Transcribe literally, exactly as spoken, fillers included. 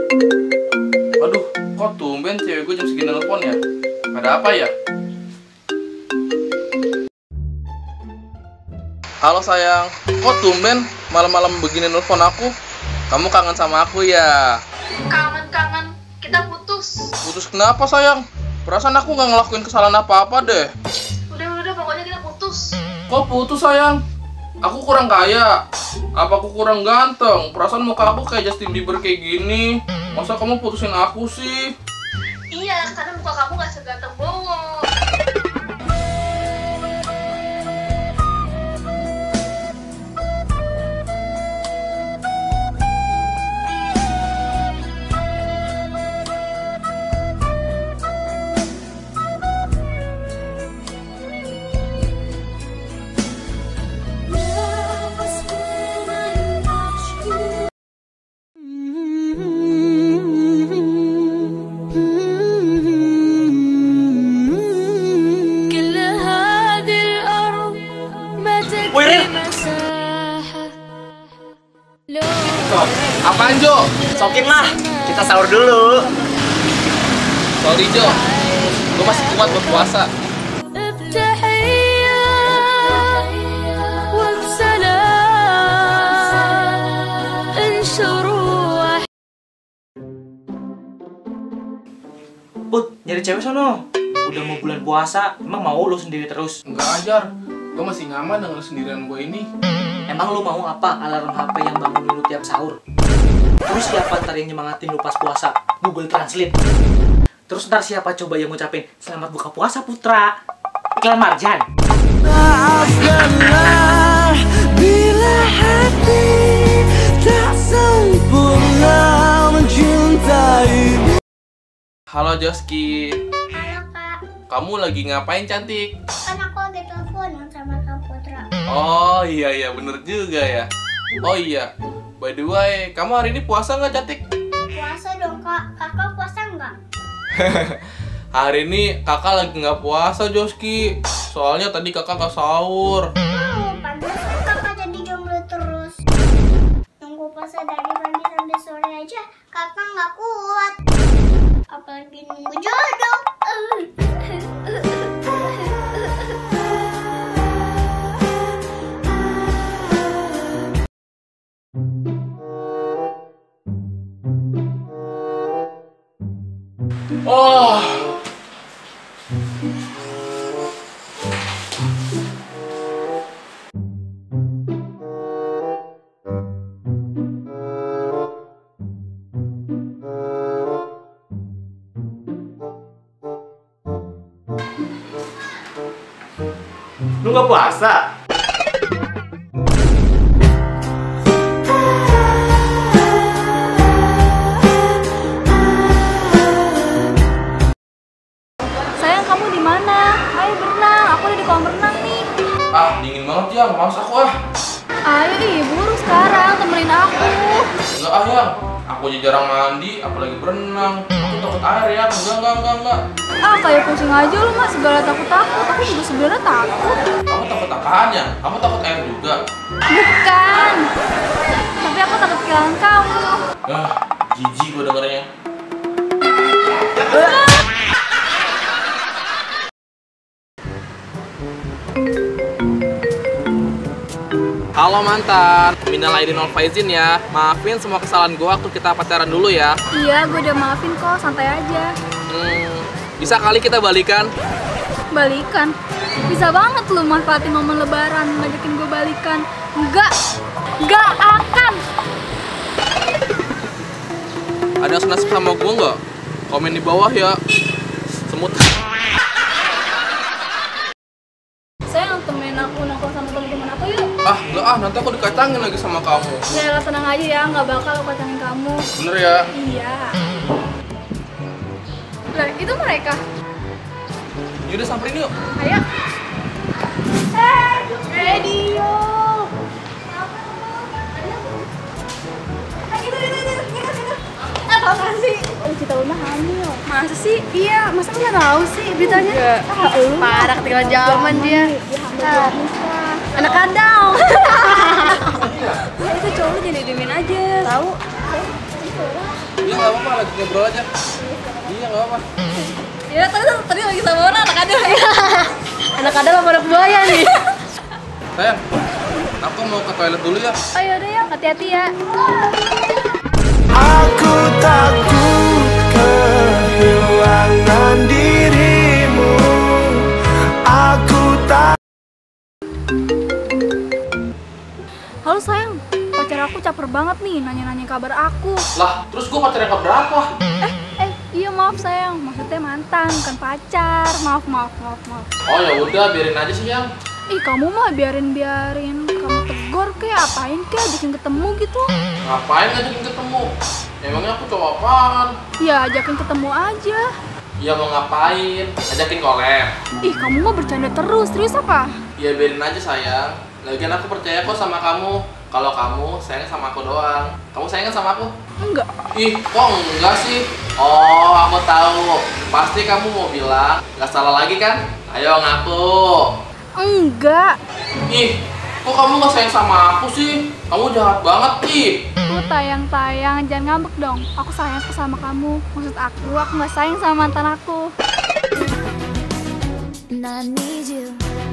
Aduh, kok tumben cewek gue jam segini nelfon ya? Ada apa ya? Halo sayang, kok tumben malam-malam begini nelfon aku? Kamu kangen sama aku ya? Kangen-kangen, kita putus. Putus kenapa sayang? Perasaan aku nggak ngelakuin kesalahan apa-apa deh. Udah-udah, pokoknya kita putus. Kok putus sayang? Aku kurang kaya? Apa aku kurang ganteng? Perasaan muka aku kayak Justin Bieber kayak gini. Masa kamu putusin aku sih? Iya, karena muka kamu gak seganteng Bowo. Apaan Jo? Sokin lah, kita sahur dulu. Sorry Jo, gue masih kuat buat puasa. Put, nyari cewek sono. Udah mau bulan puasa, emang mau lu sendiri terus? Enggak ajar, gue masih nyaman dengan sendirian gue ini. Emang lu mau apa alarm H P yang bangunin lu tiap sahur? Terus siapa ntar yang nyemangatin lu pas puasa? Google Translate. Terus ntar siapa coba yang ngucapin selamat buka puasa putra? Iklan Marjan. Maafkanlah bila hati tak sempurna mencintai. Halo Joski, Halo Kak, kamu lagi ngapain cantik? kan aku lagi telepon sama Kak Putra. Oh iya iya bener juga ya. Oh iya, by the way, kamu hari ini puasa nggak cantik? Puasa dong Kak, kakak puasa nggak? Hari ini kakak lagi nggak puasa Joski. Soalnya tadi kakak nggak sahur. Oh, pantesan kakak jadi jomblo terus. Nunggu puasa dari pagi sampai sore aja, kakak nggak kuat. Apalagi nunggu jodoh. Oh. Lu gak puasa? Sayang, kamu di mana? Ayo berenang, aku udah di kolam renang nih. Ah, dingin banget ya, males aku ah. Ayo ih, buru sekarang, temenin aku. Enggak ah yang, aku aja jarang mandi, apalagi berenang. Aku takut air ya, enggak enggak enggak enggak. Ah, kayak pusing aja lu mas, segala takut-takut. Aku juga sebenarnya takut. Kamu takut apaan ya? Kamu takut air juga? Bukan. Tapi aku takut kehilangan kamu. Ah, jijik gue dengernya. Halo mantan, minal aidin wal faizin ya. Maafin semua kesalahan gue waktu kita pacaran dulu ya. Iya, gue udah maafin kok, santai aja. Hmm, bisa kali kita balikan? Balikan? Bisa banget lu manfaatin momen lebaran, ngajakin gue balikan. Enggak, enggak akan. Ada yang senasib sama gue nggak? Komen di bawah ya. Semut. Sayang, temenin aku nongkrong sama temen-temen aku yuk. Ah, enggak ah, nanti aku dikacangin lagi sama kamu. Ya, tenang aja ya, nggak bakal aku kacangin kamu. Bener ya? Iya. Lah, itu mereka. Yaudah samperin yuk. Ayo. Hey, ready yo. Ayo, gitu, gitu, gitu, gitu, gitu. Eh, tau gak sih? Oh, kita udah hamil. Masa sih? Iya, masa nggak tahu sih beritanya? Enggak. Ah, lu parah, ketinggalan zaman dia. Nah, anak kadal. Ya, itu cowok jadi diemin aja. Tahu? Iya nggak apa-apa, lagi ngobrol aja. Iya nggak apa-apa. Ya tadi tadi lagi sama orang anak ada ya. Anak ada sama anak buaya nih. Sayang, aku mau ke toilet dulu ya. Oh yaudah ya, hati-hati ya. Aku takut kehilangan dirimu. Aku tak. Halo sayang, pacar aku caper banget nih nanya-nanya kabar aku. Lah, terus gue pacar yang keberapa? Eh, eh, iya maaf sayang, maksudnya mantan, bukan pacar. Maaf, maaf, maaf, maaf. Oh ya udah, biarin aja sih yang. Ih, kamu mah biarin-biarin. Kamu tegur kayak apain kayak ajakin ketemu gitu. Ngapain ngajakin ketemu? Emangnya aku cowok apaan? Ya, ajakin ketemu aja. Ya mau ngapain? Ajakin collab. Ih, kamu mah bercanda terus. Serius apa? Ya biarin aja sayang. Lagian aku percaya kok sama kamu. Kalau kamu sayang sama aku doang. Kamu sayang sama aku? Enggak. Ih, kok enggak sih? Oh, aku tahu. Pasti kamu mau bilang nggak salah lagi kan? Ayo ngaku. Enggak. Ih, kok kamu nggak sayang sama aku sih? Kamu jahat banget, ih. Tuh tayang-tayang, jangan ngambek dong. Aku sayang sama kamu. Maksud aku, aku nggak sayang sama mantan aku. And I need you.